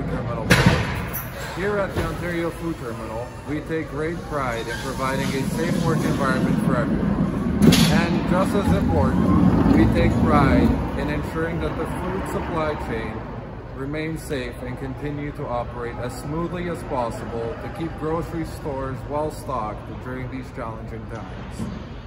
Terminal 4. Here at the Ontario Food Terminal, we take great pride in providing a safe work environment for everyone. And just as important, we take pride in ensuring that the food supply chain remain safe and continue to operate as smoothly as possible to keep grocery stores well stocked during these challenging times.